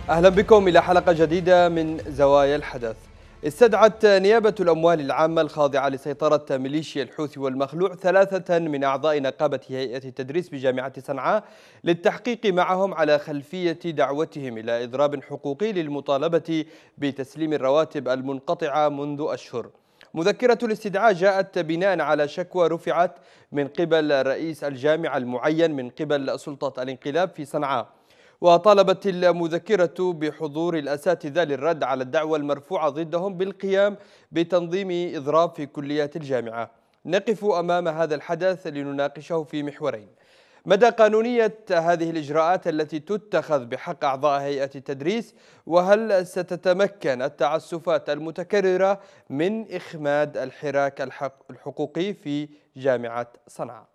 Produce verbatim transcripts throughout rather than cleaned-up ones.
أهلا بكم إلى حلقة جديدة من زوايا الحدث. استدعت نيابة الأموال العامة الخاضعة لسيطرة ميليشيا الحوثي والمخلوع ثلاثة من أعضاء نقابة هيئة التدريس بجامعة صنعاء للتحقيق معهم على خلفية دعوتهم إلى إضراب حقوقي للمطالبة بتسليم الرواتب المنقطعة منذ أشهر. مذكرة الاستدعاء جاءت بناء على شكوى رفعت من قبل رئيس الجامعة المعين من قبل سلطة الانقلاب في صنعاء، وطالبت المذكرة بحضور الأساتذة للرد على الدعوى المرفوعة ضدهم بالقيام بتنظيم إضراب في كليات الجامعة. نقف أمام هذا الحدث لنناقشه في محورين: مدى قانونية هذه الإجراءات التي تتخذ بحق أعضاء هيئة التدريس، وهل ستتمكن التعسفات المتكررة من إخماد الحراك الحقوقي في جامعة صنعاء.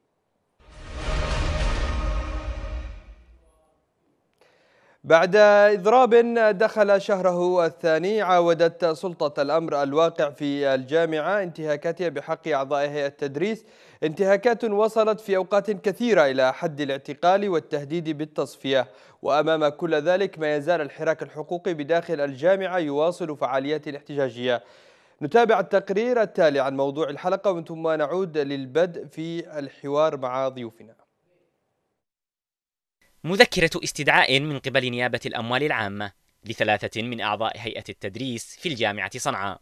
بعد إضراب دخل شهره الثاني، عاودت سلطة الأمر الواقع في الجامعة انتهاكاتها بحق أعضاء هيئة التدريس، انتهاكات وصلت في أوقات كثيرة إلى حد الاعتقال والتهديد بالتصفية. وأمام كل ذلك ما يزال الحراك الحقوقي بداخل الجامعة يواصل فعالياته الاحتجاجية. نتابع التقرير التالي عن موضوع الحلقة ومن ثم نعود للبدء في الحوار مع ضيوفنا. مذكرة استدعاء من قبل نيابة الأموال العامة لثلاثة من أعضاء هيئة التدريس في الجامعة صنعاء.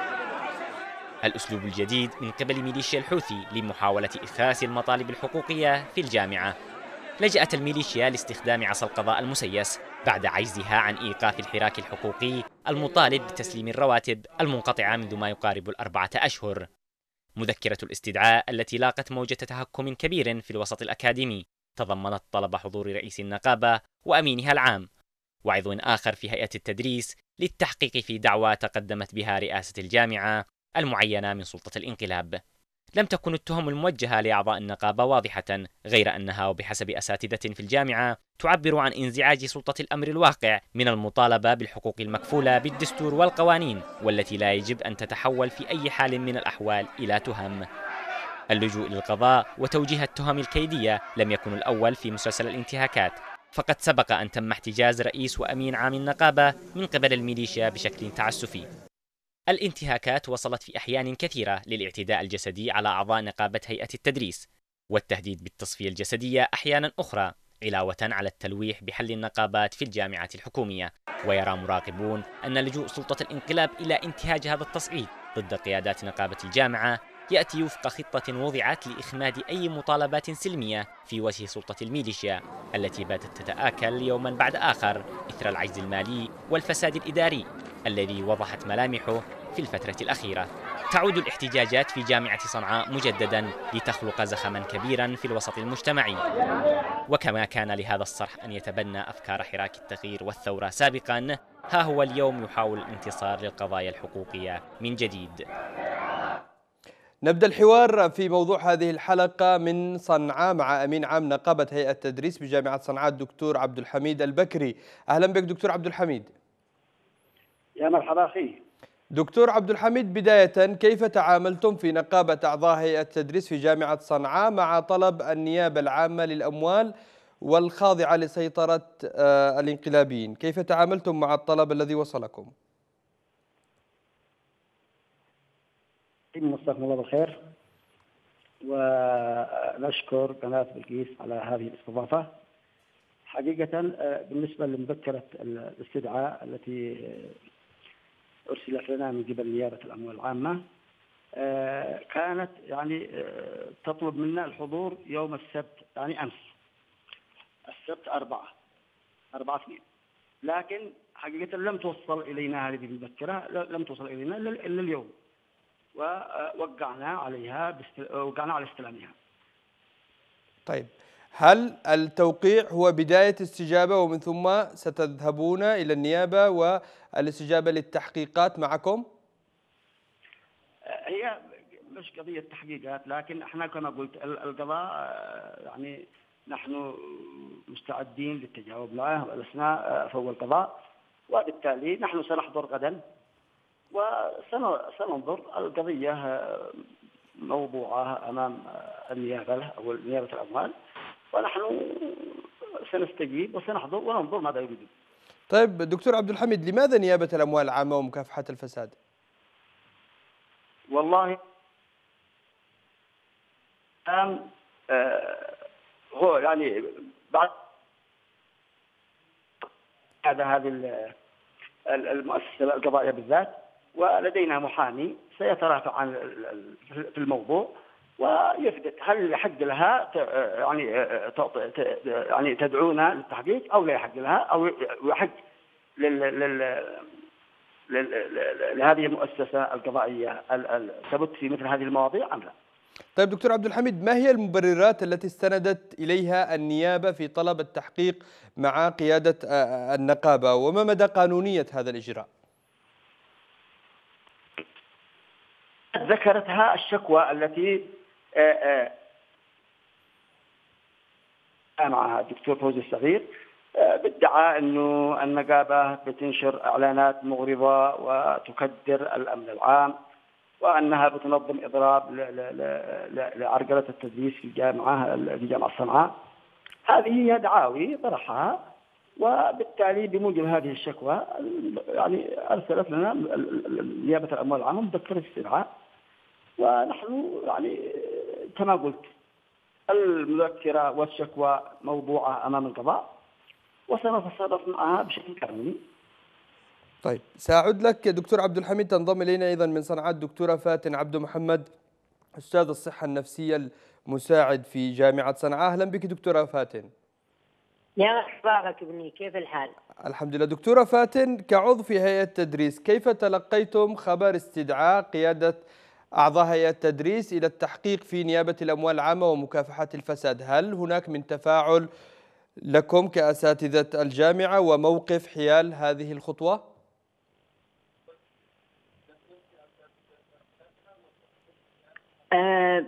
الأسلوب الجديد من قبل ميليشيا الحوثي لمحاولة إخاس المطالب الحقوقية في الجامعة. لجأت الميليشيا لاستخدام عصا القضاء المسيس بعد عجزها عن إيقاف الحراك الحقوقي المطالب بتسليم الرواتب المنقطعة منذ ما يقارب الأربعة أشهر. مذكرة الاستدعاء التي لاقت موجة تهكم كبير في الوسط الأكاديمي تضمنت طلب حضور رئيس النقابة وأمينها العام وعضو آخر في هيئة التدريس للتحقيق في دعوى تقدمت بها رئاسة الجامعة المعينة من سلطة الانقلاب. لم تكن التهم الموجهة لأعضاء النقابة واضحة، غير أنها وبحسب أساتذة في الجامعة تعبر عن انزعاج سلطة الأمر الواقع من المطالبة بالحقوق المكفولة بالدستور والقوانين، والتي لا يجب أن تتحول في أي حال من الأحوال إلى تهم. اللجوء للقضاء وتوجيه التهم الكيدية لم يكن الأول في مسلسل الانتهاكات، فقد سبق أن تم احتجاز رئيس وأمين عام النقابة من قبل الميليشيا بشكل تعسفي. الانتهاكات وصلت في أحيان كثيرة للاعتداء الجسدي على أعضاء نقابة هيئة التدريس، والتهديد بالتصفية الجسدية أحيانا أخرى، علاوة على التلويح بحل النقابات في الجامعة الحكومية. ويرى مراقبون أن لجوء سلطة الانقلاب إلى انتهاج هذا التصعيد ضد قيادات نقابة الجامعة يأتي وفق خطة وضعت لإخماد أي مطالبات سلمية في وجه سلطة الميليشيا التي باتت تتآكل يوما بعد آخر إثر العجز المالي والفساد الإداري الذي وضحت ملامحه في الفترة الأخيرة. تعود الاحتجاجات في جامعة صنعاء مجددا لتخلق زخما كبيرا في الوسط المجتمعي، وكما كان لهذا الصرح أن يتبنى أفكار حراك التغيير والثورة سابقا، ها هو اليوم يحاول الانتصار للقضايا الحقوقية من جديد. نبدأ الحوار في موضوع هذه الحلقة من صنعاء مع أمين عام نقابة هيئة التدريس بجامعة صنعاء الدكتور عبد الحميد البكري. أهلا بك دكتور عبد الحميد. يا مرحبا أخي. دكتور عبد الحميد، بداية كيف تعاملتم في نقابة أعضاء هيئة التدريس في جامعة صنعاء مع طلب النيابة العامة للأموال والخاضعة لسيطرة الانقلابيين؟ كيف تعاملتم مع الطلب الذي وصلكم؟ مساكم الله بالخير، ونشكر قناة بلقيس على هذه الاستضافة. حقيقة بالنسبة لمذكرة الاستدعاء التي أرسلت لنا من قبل نيابة الأموال العامة، كانت يعني تطلب منا الحضور يوم السبت، يعني أمس السبت أربعة أربعة اثنين، لكن حقيقة لم توصل إلينا هذه المذكرة، لم توصل إلينا إلا اليوم، ووقعنا عليها وقعنا على استلامها. طيب، هل التوقيع هو بداية استجابة ومن ثم ستذهبون إلى النيابة والاستجابة للتحقيقات معكم؟ هي مش قضية تحقيقات، لكن احنا كما قلت القضاء يعني نحن مستعدين للتجاوب معه ولسنا فوق القضاء، وبالتالي نحن سنحضر غدا وسننظر. القضية موضوعة أمام النيابة أو نيابة الأموال، ونحن سنستجيب وسنحضر وننظر ماذا يريدون. طيب دكتور عبد الحميد، لماذا نيابة الأموال العامة ومكافحة الفساد؟ والله الآن آه هو يعني بعد هذه المؤسسة القضائية بالذات، ولدينا محامي سيترافع عن في الموضوع ويثبت هل يحق لها يعني يعني تدعونا للتحقيق او لا يحق لها، او يحق لهذه المؤسسة القضائية الثبت في مثل هذه المواضيع ام لا. طيب دكتور عبد الحميد، ما هي المبررات التي استندت إليها النيابة في طلب التحقيق مع قيادة النقابة، وما مدى قانونية هذا الإجراء؟ ذكرتها الشكوى التي معها الدكتور فوزي الصغير بادعاء أنه النقابة بتنشر إعلانات مغرضة وتكدر الأمن العام، وأنها بتنظم إضراب لعرقلة التدريس في الجامعة في جامعة صنعاء. هذه هي دعاوي طرحها، وبالتالي بموجب هذه الشكوى يعني أرسلت لنا نيابة الأموال العامة مذكرة استدعاء، ونحن يعني كما قلت المذكرة والشكوى موضوعة أمام القضاء وسنتصرف معها بشكل قانوني. طيب سأعود لك دكتور عبد الحميد. تنضم إلينا أيضا من صنعاء الدكتورة فاتن عبد محمد، أستاذ الصحة النفسية المساعد في جامعة صنعاء. أهلا بك دكتورة فاتن. يا أخبارك ابني، كيف الحال؟ الحمد لله. دكتورة فاتن، كعضو في هيئة تدريس، كيف تلقيتم خبر استدعاء قيادة أعضاء هيئة تدريس إلى التحقيق في نيابة الأموال العامة ومكافحة الفساد؟ هل هناك من تفاعل لكم كأساتذة الجامعة، وموقف حيال هذه الخطوة؟ آه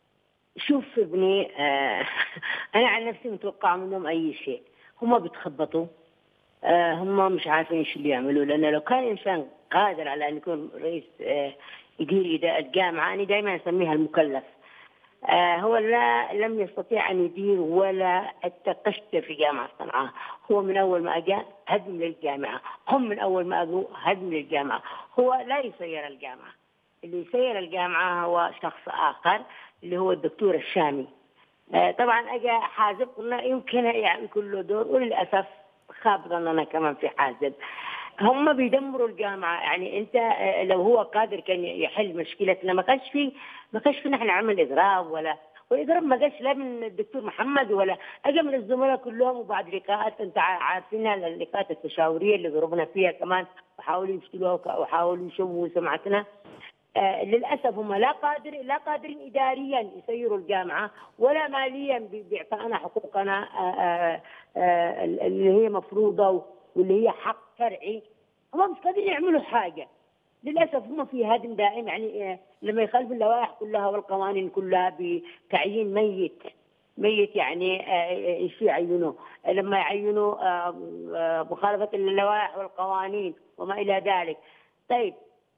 شوف ابني، آه أنا عن نفسي متوقع منهم أي شيء. هم بيتخبطوا، آه هم مش عارفين ايش اللي يعملوا، لأنه لو كان إنسان قادر على أن يكون رئيس آه يدير إدارة الجامعة، أنا دائما أسميها المكلف. آه هو لا لم يستطيع أن يدير ولا التقشف في جامعة صنعاء. هو من أول ما أجا هدم للجامعة، هم من أول ما أجوا هدم للجامعة. هو لا يسير الجامعة، اللي يسير الجامعة هو شخص آخر اللي هو الدكتور الشامي. آه طبعا أجا حازب، قلنا يمكن يعني كله دور، وللأسف خاب ظننا كمان في حازب. هم بيدمروا الجامعة. يعني أنت لو هو قادر كان يحل مشكلتنا ما كانش في ما كانش في نحن عمل إضراب، ولا والإضراب ما جاش لا من الدكتور محمد ولا أجا من الزملاء كلهم. وبعد لقاءات أنت عارفين اللقاءات التشاورية اللي ضربنا فيها كمان، وحاولوا يفتلوها وحاولوا يشوهوا سمعتنا. آه للأسف هم لا قادر لا قادرين إداريا يسيروا الجامعة، ولا ماليا بإعطائنا حقوقنا آه آه آه اللي هي مفروضة واللي هي حق شرعي. هم مش قادرين يعملوا حاجة للأسف. هم في هدم دائم، يعني آه لما يخالفوا اللوائح كلها والقوانين كلها بتعيين ميت ميت يعني آه ايش يعينوه؟ لما يعينوا آه آه مخالفة اللوائح والقوانين وما إلى ذلك. طيب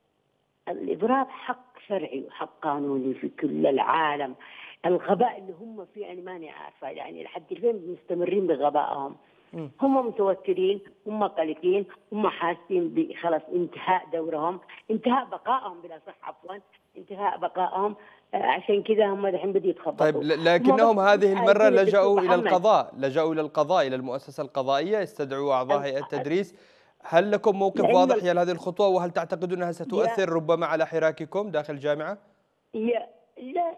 الإضراب حق شرعي وحق قانوني في كل العالم. الغباء اللي هم فيه أنا ماني عارفة يعني لحد اليوم مستمرين بغبائهم. هم متوترين، هم قلقين، هم حاسين بخلاص انتهاء دورهم، انتهاء بقائهم بلا صح عفوا انتهاء بقائهم. عشان كذا هم دحين بدوا يتخبطوا. طيب لكنهم هذه المرة لجأوا إلى القضاء، لجأوا إلى القضاء إلى المؤسسة القضائية، استدعوا أعضاء هيئة التدريس. هل لكم موقف واضح حيال هذه الخطوة، وهل تعتقدون أنها ستؤثر ربما على حراككم داخل الجامعة؟ لا لا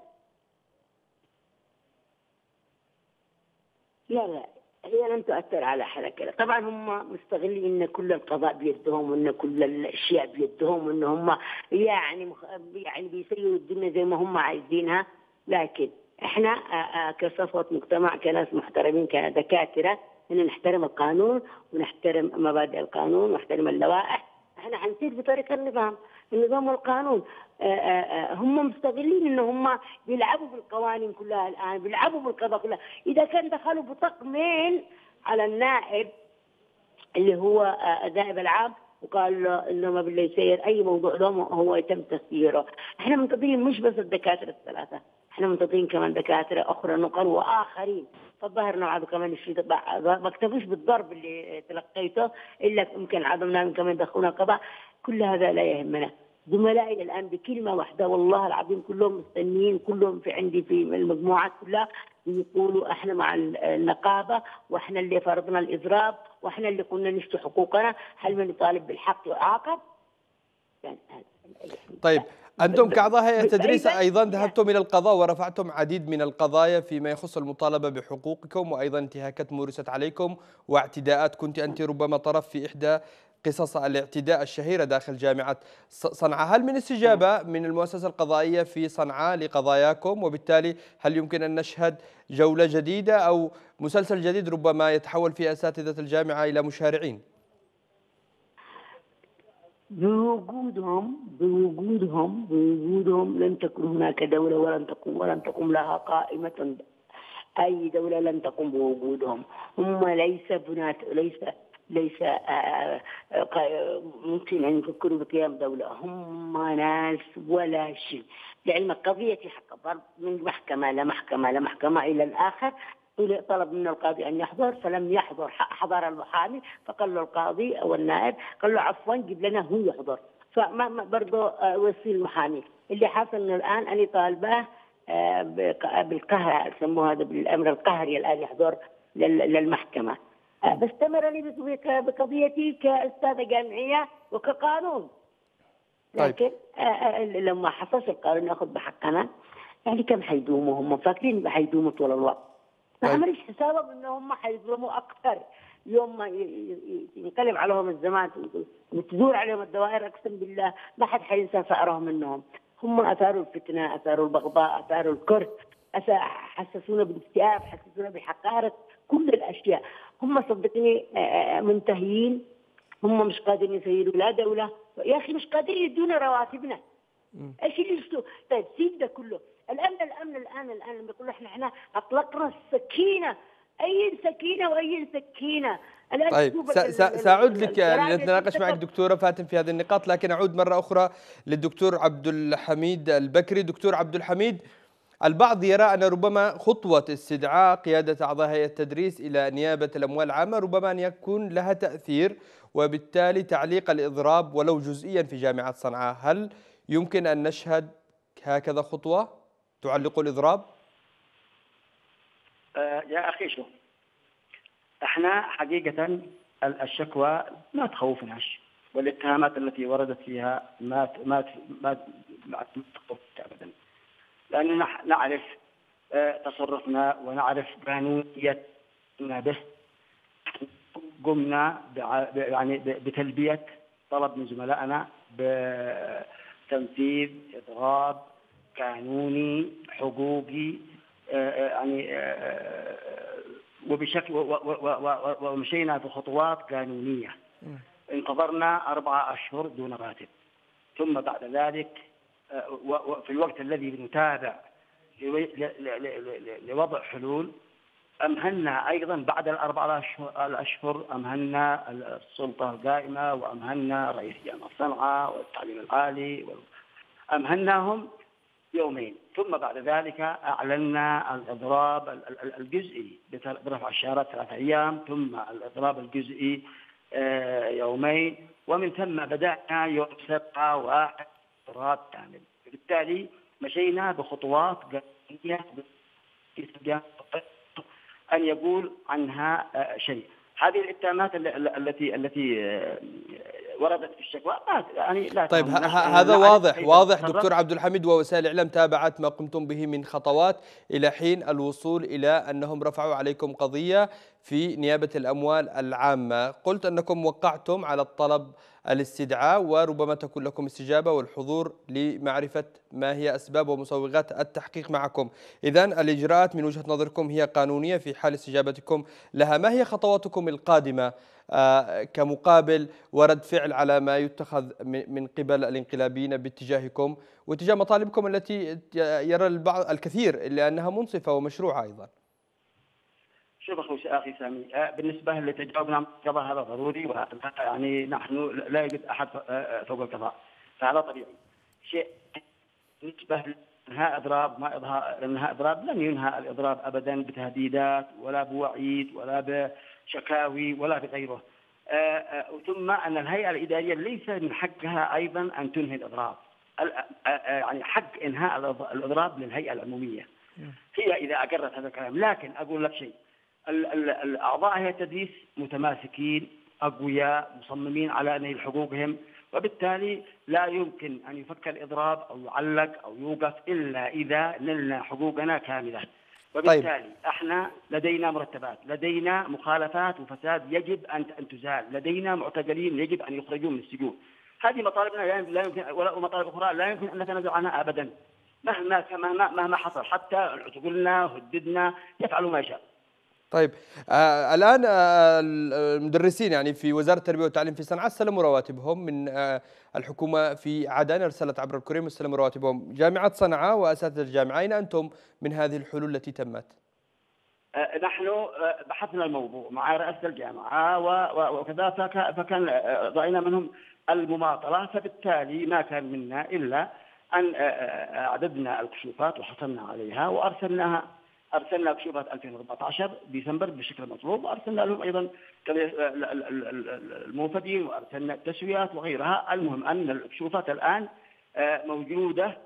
لا لا هي لن تؤثر على حركة. طبعا هم مستغلين ان كل القضاء بيدهم، وان كل الاشياء بيدهم، وان هم يعني مخ... يعني بيسيروا الدنيا زي ما هم عايزينها. لكن احنا كصفوة مجتمع، كناس محترمين، كدكاترة، ان نحترم القانون ونحترم مبادئ القانون ونحترم اللوائح. احنا حنسير بطريقة النظام النظام والقانون. آآ آآ هم مستغلين ان هم بيلعبوا بالقوانين كلها الان، بيلعبوا بالقضاء كلها. اذا كان دخلوا بطقمين على النائب اللي هو النائب العام وقال انه ما بالله يسير اي موضوع لهم هو يتم تسييره. احنا منتظرين مش بس الدكاتره الثلاثه، احنا منتظرين كمان دكاتره اخرى نقل واخرين، فالظاهر انه عادوا كمان الشيء ما اكتفوش بالضرب اللي تلقيته الا يمكن عدم نام كمان يدخلونا القضاء. كل هذا لا يهمنا. زملائي الان بكلمه واحده والله العظيم كلهم مستنيين، كلهم في عندي في المجموعات كلها يقولوا احنا مع النقابه، واحنا اللي فرضنا الاضراب، واحنا اللي كنا نشتي حقوقنا، هل من يطالب بالحق يعاقب؟ يعني طيب أنتم كأعضاء هيئة التدريس أيضا ذهبتم إلى القضاء ورفعتم عديد من القضايا فيما يخص المطالبة بحقوقكم، وأيضا انتهاكات مورست عليكم واعتداءات، كنت أنت ربما طرف في إحدى قصص الاعتداء الشهيرة داخل جامعة صنعاء. هل من استجابة من المؤسسة القضائية في صنعاء لقضاياكم؟ وبالتالي هل يمكن أن نشهد جولة جديدة أو مسلسل جديد ربما يتحول فيه أساتذة الجامعة إلى مشارعين؟ بوجودهم بوجودهم بوجودهم لن تكون هناك دولة ولن تقوم ولن تقوم لها قائمة. أي دولة لن تقوم بوجودهم. هم ليس بنات ليس ليس آآ آآ ممكن أن يفكروا بقيام دولة. هم ناس ولا شيء. لعلمك قضيتي حق ضرب من محكمة لمحكمة لمحكمة إلى الآخر، طلب من القاضي أن يحضر فلم يحضر، حضر المحامي فقال له القاضي أو النائب قال له عفوا جيب لنا هو يحضر، فما برضه وصي المحامي. اللي حصل إنه الآن أنا طالباه بالقهر، سموه هذا بالأمر القهري الآن يحضر للمحكمة. بستمر لي بقضيتي كأستاذة جامعية وكقانون، لكن طيب. لما حصلش القانون ناخذ بحقنا، يعني كم حيدوموا؟ هم فاكرين حيدوموا طول الوقت. ما عملش حسابهم ان هم حيظلموا اكثر. يوم ما ينقلب عليهم الزمان وتدور عليهم الدوائر، اقسم بالله ما حد حينسى ثارهم منهم. هم اثاروا الفتنه، اثاروا البغضاء، اثاروا الكره، حسسونا بالاكتئاب، حسسونا بحقاره، كل الاشياء. هم صدقني منتهيين، هم مش قادرين يسيروا لا دوله، يا اخي مش قادرين يدونا رواتبنا. ايش اللي يشتوا؟ طيب سيب ده كله. الامن الامن الان الان لما يقولوا احنا احنا اطلقنا السكينه، اي سكينه واي سكينه. الان طيب ساعود لك لنتناقش معك دكتوره فاتن في هذه النقاط، لكن اعود مره اخرى للدكتور عبد الحميد البكري. دكتور عبد الحميد، البعض يرى أن ربما خطوة استدعاء قيادة أعضاء هيئة التدريس إلى نيابة الأموال العامة ربما أن يكون لها تأثير، وبالتالي تعليق الإضراب ولو جزئيا في جامعة صنعاء. هل يمكن أن نشهد هكذا خطوة تعلق الإضراب؟ آه يا أخي شو، احنا حقيقة الشكوى ما تخوفناش، والاتهامات التي وردت فيها ما ما ما ما تخوف أبدا، لأننا نعرف تصرفنا ونعرف قانونيتنا به. قمنا يعني بتلبية طلب من زملائنا بتنفيذ إضراب قانوني حقوقي، يعني وبشكل ومشينا بخطوات قانونية. انتظرنا أربعة أشهر دون راتب، ثم بعد ذلك وفي الوقت الذي نتابع لوضع حلول أمهلنا أيضا بعد الأربعة الأشهر، أمهلنا السلطة القائمة وأمهلنا رئيس جامعة صنعاء والتعليم العالي، أمهلناهم يومين، ثم بعد ذلك أعلنا الإضراب الجزئي برفع الشهادات ثلاثة أيام، ثم الإضراب الجزئي يومين، ومن ثم بدأنا يوم سبعة واحد إضراب كامل. بالتالي مشينا بخطوات قانونية أن يقول عنها شيء. هذه الاتهامات التي التي وردت في الشكوى يعني لا. طيب هذا واضح واضح دكتور عبد الحميد، ووسائل الإعلام تابعت ما قمتم به من خطوات إلى حين الوصول إلى أنهم رفعوا عليكم قضية في نيابة الأموال العامة. قلت أنكم وقعتم على الطلب الاستدعاء وربما تكون لكم استجابة والحضور لمعرفة ما هي أسباب ومسوغات التحقيق معكم. إذن الإجراءات من وجهة نظركم هي قانونية في حال استجابتكم لها. ما هي خطواتكم القادمة آه كمقابل ورد فعل على ما يتخذ من قبل الانقلابيين باتجاهكم واتجاه مطالبكم التي يرى البعض الكثير لأنها منصفة ومشروعة أيضا؟ شوف أخوي أخي سامي، بالنسبة لتجاوبنا عن القضاء هذا ضروري، يعني نحن لا يوجد أحد فوق القضاء، فهذا طبيعي. شيء بالنسبة انهاء اضراب ما اظهار انهاء اضراب، لن ينهى الاضراب ابدا بتهديدات ولا بوعيد ولا بشكاوي ولا بغيره. آآ آآ ثم ان الهيئه الاداريه ليس من حقها ايضا ان تنهي الاضراب. يعني حق انهاء الاضراب للهيئه العموميه. هي اذا اقرت هذا الكلام، لكن اقول لك شيء، الاعضاء هيئه التدريس متماسكين اقوياء مصممين على نيل حقوقهم، وبالتالي لا يمكن ان يفك الاضراب او يعلق او يوقف الا اذا نلنا حقوقنا كامله. وبالتالي طيب. احنا لدينا مرتبات، لدينا مخالفات وفساد يجب ان ان تزال، لدينا معتقلين يجب ان يخرجوا من السجون. هذه مطالبنا لا يمكن، ولا مطالب اخرى لا يمكن ان نتنازل عنها ابدا مهما مهما مهما حصل، حتى اعتقلنا هددنا يفعلوا ما يشاء. طيب آه الآن آه المدرسين يعني في وزارة التربية والتعليم في صنعاء استلموا رواتبهم من آه الحكومة في عدن، أرسلت عبر الكريم واستلموا رواتبهم. جامعة صنعاء وأساتذة الجامعة أين أنتم من هذه الحلول التي تمت؟ آه نحن آه بحثنا الموضوع مع رئاسة الجامعة وكذا، فكان آه رأينا منهم المماطلة، فبالتالي ما كان منا إلا أن أعددنا الكشوفات وحصلنا عليها وأرسلناها. أرسلنا كشوفات ألفين وأربعة عشر ديسمبر بشكل مطلوب، وأرسلنا لهم أيضا الموفدين، وأرسلنا التسويات وغيرها. المهم أن الكشوفات الآن موجودة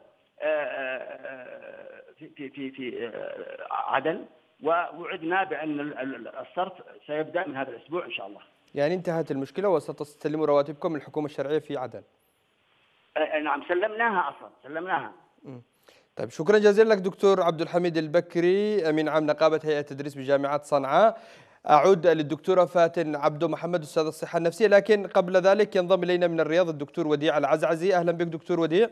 في في في عدن، ووعدنا بأن الصرف سيبدأ من هذا الأسبوع إن شاء الله. يعني انتهت المشكلة وستستلموا رواتبكم من الحكومة الشرعية في عدن؟ نعم سلمناها أصلا سلمناها. م. طيب شكرا جزيلا لك دكتور عبد الحميد البكري أمين عام نقابة هيئة التدريس بجامعة صنعاء. أعود للدكتورة فاتن عبدو محمد أستاذ الصحة النفسية، لكن قبل ذلك ينضم إلينا من الرياض الدكتور وديع العزعزي. أهلا بك دكتور وديع.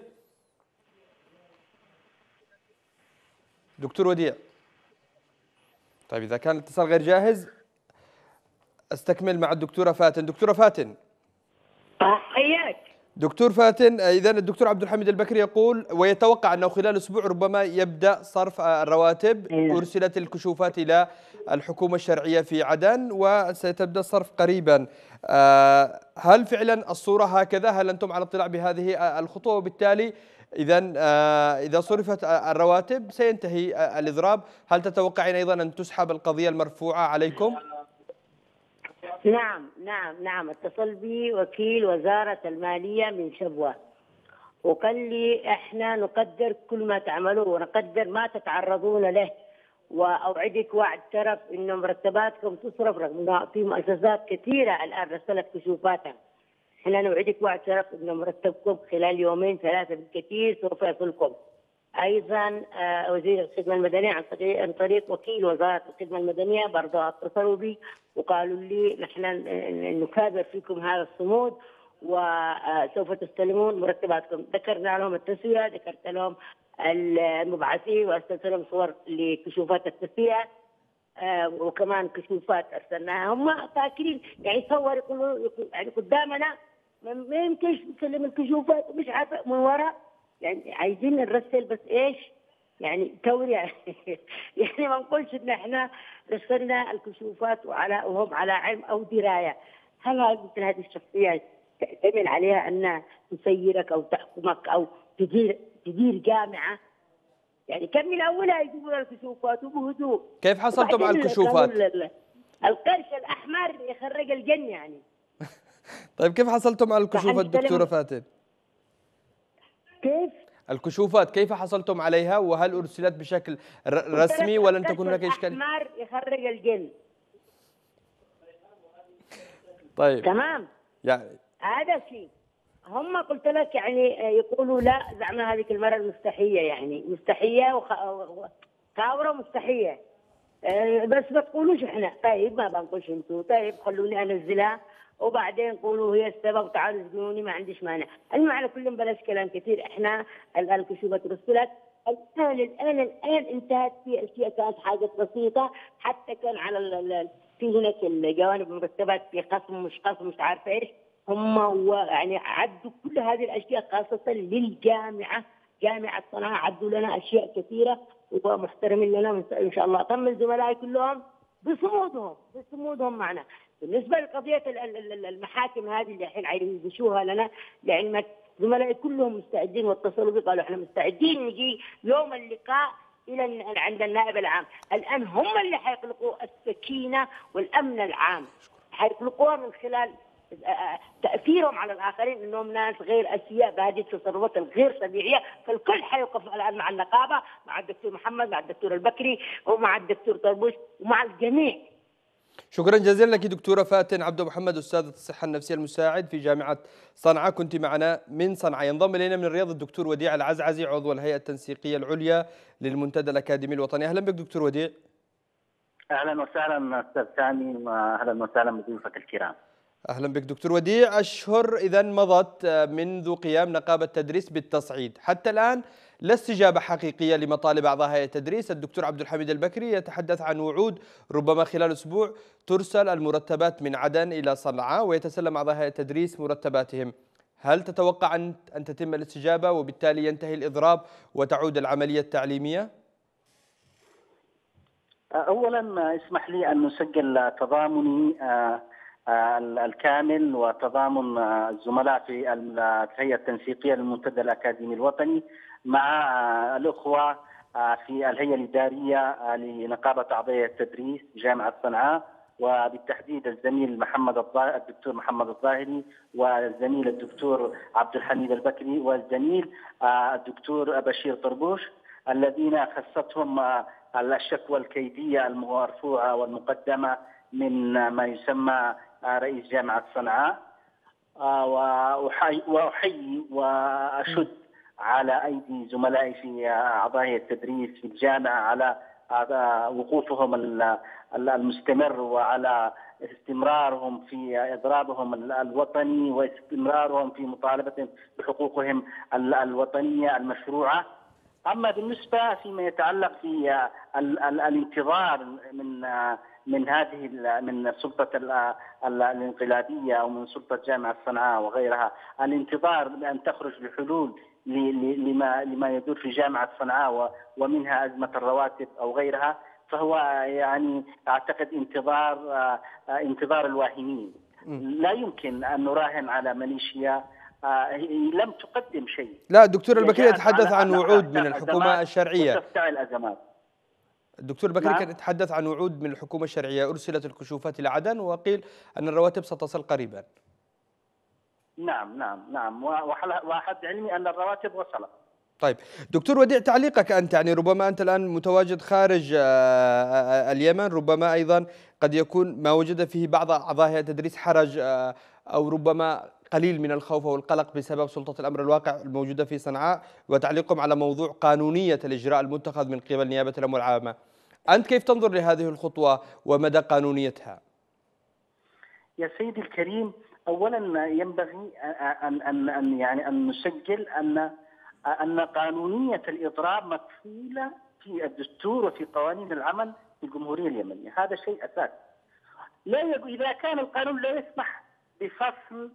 دكتور وديع. طيب إذا كان الاتصال غير جاهز استكمل مع الدكتورة فاتن. دكتورة فاتن. حياك. دكتور فاتن، إذا الدكتور عبد الحميد البكري يقول ويتوقع أنه خلال أسبوع ربما يبدأ صرف الرواتب. أرسلت الكشوفات إلى الحكومة الشرعية في عدن وستبدأ الصرف قريبا. هل فعلا الصورة هكذا؟ هل أنتم على اطلاع بهذه الخطوة؟ وبالتالي إذا إذا صرفت الرواتب سينتهي الإضراب. هل تتوقعين أيضا أن تسحب القضية المرفوعة عليكم؟ نعم نعم نعم اتصل بي وكيل وزارة المالية من شبوة وقال لي احنا نقدر كل ما تعملوه ونقدر ما تتعرضون له، واوعدك وعد شرف انه مرتباتكم تصرف، رغم في مؤسسات كثيرة الان رسلت كشوفاتها. احنا نوعدك وعد شرف انه مرتبكم خلال يومين ثلاثة بالكثير سوف يصلكم. ايضا وزير الخدمه المدنيه عن طريق عن طريق وكيل وزاره الخدمه المدنيه برضه اتصلوا بي وقالوا لي نحن نكابر فيكم هذا الصمود وسوف تستلمون مرتباتكم. ذكرنا لهم التسويه، ذكرت لهم المبعثين وارسلت لهم صور لكشوفات التسويه وكمان كشوفات ارسلناها. هم فاكرين يعني صور يقولوا يعني قدامنا ما يمكنش نسلم الكشوفات ومش عارفه من وراء، يعني عايزين نرسل بس ايش يعني تورية يعني ما نقولش ان احنا رسلنا الكشوفات وعلى وهم على علم او درايه. هل مثل هذه الشخصيه تعتمد عليها ان تسيرك او تحكمك او تدير تدير جامعه؟ يعني كان من اولها يجيبوا لنا الكشوفات وبهدوء. كيف حصلتم على الكشوفات؟ القرش الاحمر يخرج الجن يعني. طيب كيف حصلتم على الكشوفات دكتوره فاتن؟ كيف؟ الكشوفات كيف حصلتم عليها وهل أرسلت بشكل رسمي ولن تكون هناك إشكال؟ الأحمر يخرج الجن. طيب تمام يعني هذا شيء. هم قلت لك يعني يقولوا لا زعما هذيك المرة المستحية، يعني مستحية وكاورة مستحية. بس ما تقولوش احنا. طيب ما بنقولش انتوا، طيب خلوني انزلها وبعدين قولوا هي السبب تعالوا اسجنوني ما عنديش مانع. المعنى كلهم بلاش كلام كثير. احنا الان الكشوفات رسلت الان الان الان انتهت في اشياء كانت حاجه بسيطه، حتى كان على ال في هناك الجوانب المرتبات في قسم مش قسم مش عارفه ايش. هم يعني عدوا كل هذه الاشياء خاصه للجامعه، جامعه صنعاء عدوا لنا اشياء كثيره ومحترمين لنا ان شاء الله. طمن زملائي كلهم بصمودهم بصمودهم معنا. بالنسبه لقضيه المحاكم هذه اللي الحين عايزين يدشوها لنا، لعلمك زملائي كلهم مستعدين واتصلوا بي قالوا احنا مستعدين نجي يوم اللقاء الى عند النائب العام. الان هم اللي حيخلقوا السكينه والامن العام، حيخلقوها من خلال تاثيرهم على الاخرين انهم ناس غير اسوياء بهذه التصرفات الغير طبيعيه، فالكل حيوقف الان مع النقابه، مع الدكتور محمد، مع الدكتور البكري ومع الدكتور طربوش ومع الجميع. شكرا جزيلا لك دكتورة فاتن عبد محمد، أستاذة الصحة النفسية المساعد في جامعة صنعاء، كنت معنا من صنعاء. ينضم إلينا من الرياض الدكتور وديع العزعزي عضو الهيئة التنسيقية العليا للمنتدى الأكاديمي الوطني. أهلا بك دكتور وديع. أهلا وسهلا أستاذ سامي، وأهلا وسهلا بضيوفك الكرام. أهلا بك دكتور وديع. أشهر إذا مضت منذ قيام نقابة تدريس بالتصعيد، حتى الآن لا استجابة حقيقية لمطالب أعضاء هيئة التدريس. الدكتور عبد الحميد البكري يتحدث عن وعود ربما خلال أسبوع ترسل المرتبات من عدن إلى صنعاء ويتسلم أعضاء هيئة التدريس مرتباتهم. هل تتوقع أن أن تتم الاستجابة وبالتالي ينتهي الإضراب وتعود العملية التعليمية؟ أولا اسمح لي أن نسجل تضامني الكامل وتضامن الزملاء في الهيئة التنسيقية للمنتدى الأكاديمي الوطني مع الأخوة في الهيئة الإدارية لنقابة أعضاء التدريس جامعة صنعاء، وبالتحديد الزميل محمد الدكتور محمد الظاهري، والزميل الدكتور عبد الحميد البكري، والزميل الدكتور بشير طربوش، الذين خصتهم الشكوى الكيدية المرفوعة والمقدمة من ما يسمى رئيس جامعة صنعاء. وأحيي وأشد على أيدي زملائي في أعضاء التدريس في الجامعة على وقوفهم المستمر وعلى استمرارهم في إضرابهم الوطني واستمرارهم في مطالبتهم بحقوقهم الوطنية المشروعة. أما بالنسبة فيما يتعلق في الانتظار من من هذه من السلطة الانقلابية أو من سلطة جامعة صنعاء وغيرها، الانتظار بأن تخرج بحلول لما لما يدور في جامعة صنعاء ومنها أزمة الرواتب أو غيرها، فهو يعني أعتقد انتظار انتظار الواهمين. لا يمكن أن نراهن على ميليشيا لم تقدم شيء. لا دكتور البكري يتحدث عن وعود من الحكومة الشرعية وتفتعل الأزمات. الدكتور البكري كان يتحدث عن وعود من الحكومة الشرعية، أرسلت الكشوفات إلى عدن وقيل أن الرواتب ستصل قريبا. نعم نعم نعم وحد علمي أن الرواتب وصلت. طيب دكتور وديع، تعليقك أنت، يعني ربما أنت الآن متواجد خارج اليمن، ربما أيضا قد يكون ما وجد فيه بعض أعضاء هيئة التدريس حرج أو ربما قليل من الخوف والقلق بسبب سلطة الأمر الواقع الموجودة في صنعاء، وتعليقهم على موضوع قانونية الإجراء المتخذ من قبل نيابة الأموال العامة. أنت كيف تنظر لهذه الخطوة ومدى قانونيتها؟ يا سيدي الكريم، أولا ينبغي أن أن أن يعني أن نسجل أن أن قانونية الإضراب مكفولة في الدستور وفي قوانين العمل في الجمهورية اليمنية، هذا شيء أساسي. لا إذا كان القانون لا يسمح بفصل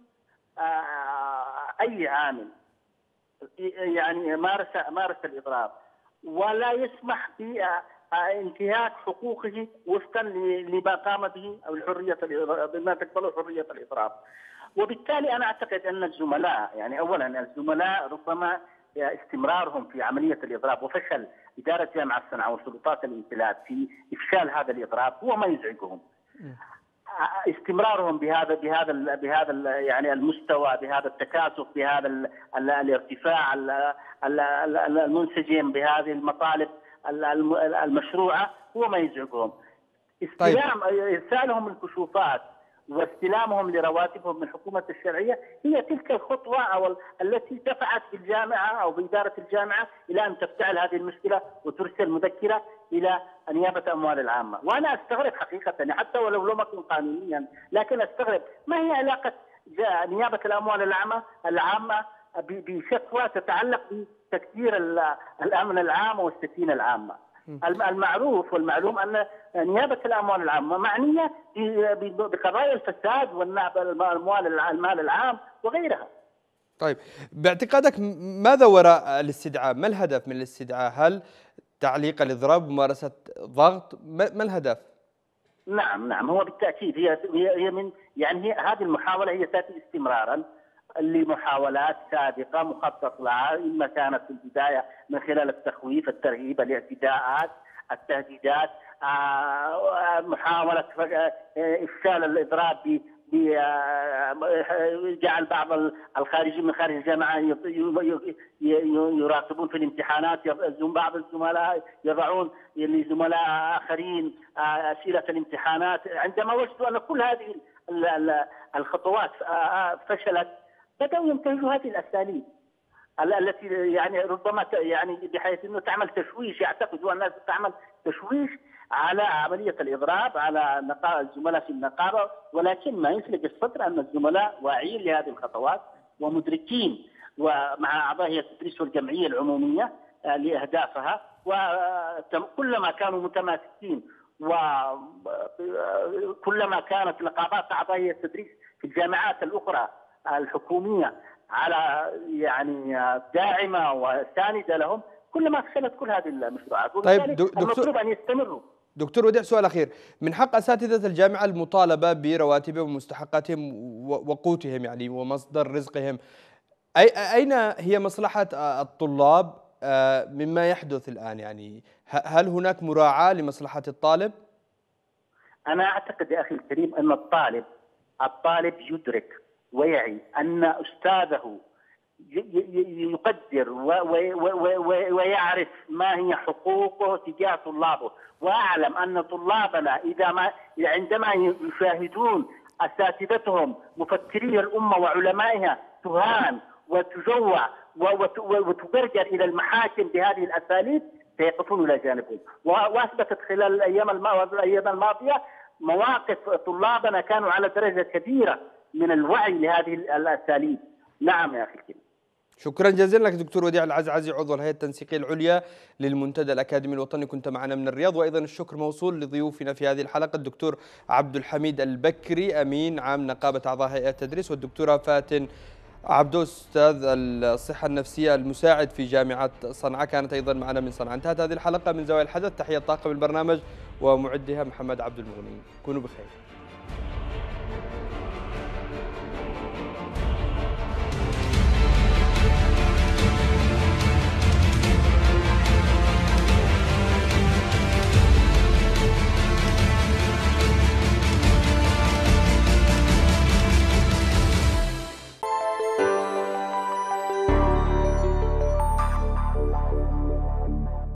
أي عامل يعني مارس مارس الإضراب، ولا يسمح بانتهاك حقوقه وفقا لما قام به أو الحرية بما تقبله حرية الإضراب. وبالتالي أنا أعتقد أن الزملاء يعني أولا الزملاء ربما استمرارهم في عملية الإضراب وفشل إدارة جامعة صنعاء وسلطات الانقلاب في إفشال هذا الإضراب هو ما يزعجهم. استمرارهم بهذا بهذا بهذا يعني المستوى، بهذا التكاثف، بهذا ال ال الارتفاع المنسجم بهذه المطالب المشروعة هو ما يزعجهم. استلام ارسالهم الكشوفات واستلامهم لرواتبهم من حكومة الشرعية هي تلك الخطوة أو التي دفعت بالجامعة أو بإدارة الجامعة إلى أن تفتعل هذه المشكلة وترسل مذكرة إلى نيابة أموال العامة. وأنا أستغرب حقيقة حتى ولو لم أكن قانونيا، لكن أستغرب ما هي علاقة نيابة الأموال العامة العامة بشكوى تتعلق بتكدير الأمن العام والسكينة العامة. المعروف والمعلوم أن نيابة الأموال العامة معنية بقضايا الفساد والأموال المال العام وغيرها. طيب باعتقادك ماذا وراء الاستدعاء؟ ما الهدف من الاستدعاء؟ هل تعليق الإضراب، ممارسة ضغط، ما الهدف؟ نعم نعم هو بالتأكيد هي هي من يعني هي هذه المحاولة هي تأتي استمرارا لمحاولات سابقة مخطط لها، إما كانت في البداية من خلال التخويف، الترهيب، الاعتداءات، التهديدات، محاولة إفشال الإضراب جعل بعض الخارجين من خارج الجامعة يراقبون في الامتحانات، بعض الزملاء يضعون لزملاء آخرين أسئلة الامتحانات. عندما وجدوا أن كل هذه الخطوات فشلت بدأوا ينتهجوا هذه الأساليب التي يعني ربما يعني بحيث أنه تعمل تشويش، يعتقدوا الناس تعمل تشويش على عملية الإضراب على الزملاء في النقابة، ولكن ما يفلق الصدر أن الزملاء واعيين لهذه الخطوات ومدركين، ومع أعضاء هيئة التدريس والجمعية العمومية لأهدافها، وكلما كانوا متماسكين وكلما كانت نقابات أعضاء هيئة التدريس في الجامعات الأخرى الحكومية على يعني داعمة وساندة لهم، كلما فشلت كل هذه المشروعات. طيب دكتور، المطلوب أن يستمروا. دكتور وديع، سؤال أخير. من حق أساتذة الجامعة المطالبة برواتبهم ومستحقاتهم وقوتهم يعني ومصدر رزقهم. أي أين هي مصلحة الطلاب مما يحدث الآن؟ يعني هل هناك مراعاة لمصلحة الطالب؟ أنا أعتقد يا أخي الكريم أن الطالب الطالب يدرك ويعي أن أستاذه يقدر ويعرف ما هي حقوقه تجاه طلابه، وأعلم أن طلابنا إذا ما عندما يشاهدون أساتذتهم مفكري الأمة وعلمائها تهان وتجوع وتجرجر إلى المحاكم بهذه الأساليب سيقفون إلى جانبهم. وأثبتت خلال الأيام الأيام الماضية مواقف طلابنا كانوا على درجة كبيرة من الوعي لهذه الأساليب. نعم يا أخي الكريم. شكرا جزيلا لك دكتور وديع العزعزي، عضو الهيئة التنسيقية العليا للمنتدى الأكاديمي الوطني، كنت معنا من الرياض. وأيضا الشكر موصول لضيوفنا في هذه الحلقة الدكتور عبد الحميد البكري أمين عام نقابة أعضاء هيئة التدريس، والدكتورة فاتن عبدو أستاذ الصحة النفسية المساعد في جامعة صنعاء، كانت أيضا معنا من صنعاء. انتهت هذه الحلقة من زوايا الحدث. تحية طاقم البرنامج ومعدها محمد عبد المغني. كونوا بخير.